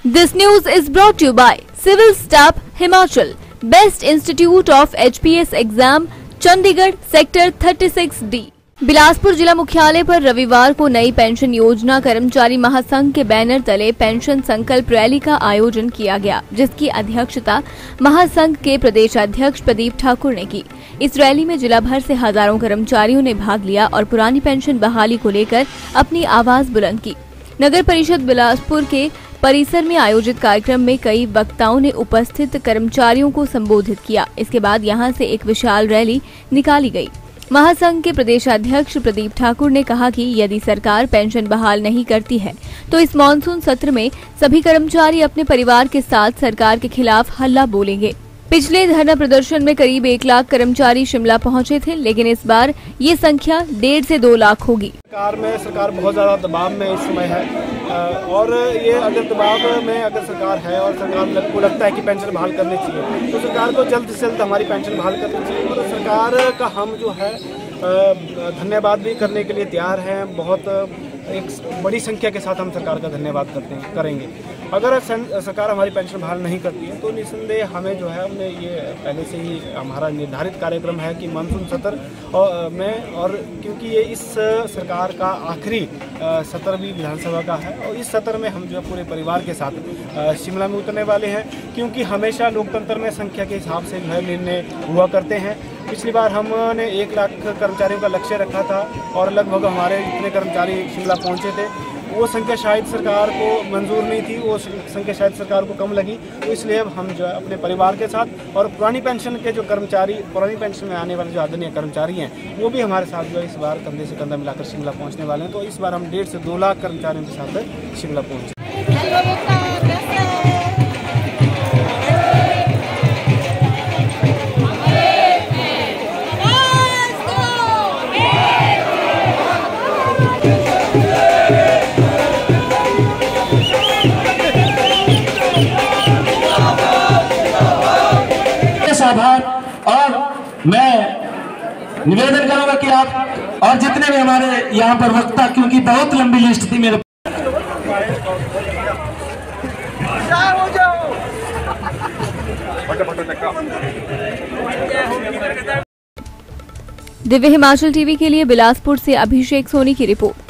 This news is brought to you by Civil Staff Himachal, Best Institute of HPS Exam, Chandigarh sector 36D। Bilaspur जिला मुख्यालय पर रविवार को नई पेंशन योजना कर्मचारी महासंघ के बैनर तले पेंशन संकल्प रैली का आयोजन किया गया, जिसकी अध्यक्षता महासंघ के प्रदेश अध्यक्ष प्रदीप ठाकुर ने की। इस रैली में जिला भर से हजारों कर्मचारियों ने भाग लिया और पुरानी पेंशन बहाली को लेकर अपनी आवाज बुलंद की। नगर परिषद बिलासपुर के परिसर में आयोजित कार्यक्रम में कई वक्ताओं ने उपस्थित कर्मचारियों को संबोधित किया। इसके बाद यहां से एक विशाल रैली निकाली गई। महासंघ के प्रदेश अध्यक्ष प्रदीप ठाकुर ने कहा कि यदि सरकार पेंशन बहाल नहीं करती है तो इस मानसून सत्र में सभी कर्मचारी अपने परिवार के साथ सरकार के खिलाफ हल्ला बोलेंगे। पिछले धरना प्रदर्शन में करीब 1 लाख कर्मचारी शिमला पहुंचे थे, लेकिन इस बार ये संख्या 1.5 से 2 लाख होगी। सरकार बहुत ज्यादा दबाव में इस समय है और ये अगर दबाव में अगर सरकार है और सरकार को लगता है कि पेंशन बहाल करनी चाहिए तो सरकार को जल्द से जल्द हमारी पेंशन बहाल करनी चाहिए। और सरकार का हम जो है धन्यवाद भी करने के लिए तैयार हैं। बहुत एक बड़ी संख्या के साथ हम सरकार का धन्यवाद करेंगे। अगर सरकार हमारी पेंशन बहाल नहीं करती है तो निस्संदेह हमें जो है हमने ये पहले से ही हमारा निर्धारित कार्यक्रम है कि मानसून सत्र में, और क्योंकि ये इस सरकार का आखिरी सत्र भी विधानसभा का है और इस सत्र में हम जो है पूरे परिवार के साथ शिमला में उतरने वाले हैं, क्योंकि हमेशा लोकतंत्र में संख्या के हिसाब से जो है निर्णय हुआ करते हैं। पिछली बार हमने 1 लाख कर्मचारियों का लक्ष्य रखा था और लगभग हमारे जितने कर्मचारी शिमला पहुंचे थे वो संख्या शायद सरकार को मंजूर नहीं थी, वो संख्या शायद सरकार को कम लगी। तो इसलिए अब हम जो है अपने परिवार के साथ और पुरानी पेंशन के जो कर्मचारी, पुरानी पेंशन में आने वाले जो आदरणीय कर्मचारी हैं वो भी हमारे साथ जो है इस बार कंधे से कंधा मिलाकर शिमला पहुँचने वाले हैं। तो इस बार हम 1.5 से 2 लाख कर्मचारियों के साथ शिमला पहुँचे। आभार। और मैं निवेदन करूंगा कि आप और जितने भी हमारे यहाँ पर वक्ता, क्योंकि बहुत लंबी लिस्ट थी मेरे। दिव्य हिमाचल टीवी के लिए बिलासपुर से अभिषेक सोनी की रिपोर्ट।